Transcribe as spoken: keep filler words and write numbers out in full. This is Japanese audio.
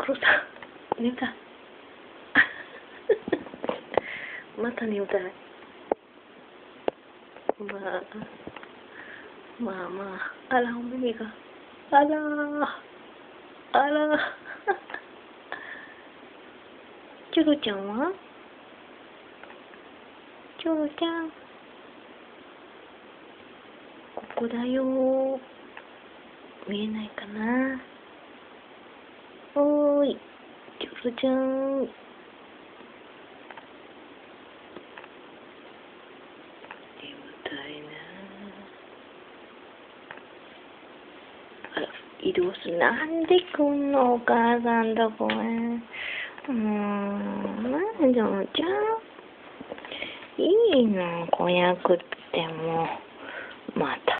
殺さん。眠たい。また眠たい。まあ、まあまあ、あら、お目が。あらー、あらー。チョロちゃんはチョロちゃん。ここだよー。見えないかな。おーい、チョロちゃん。眠たいなあ。あら、移動する。なんで来んの、お母さんとこへ。もう、なんでもちゃん。いいの、子役ってもう。また。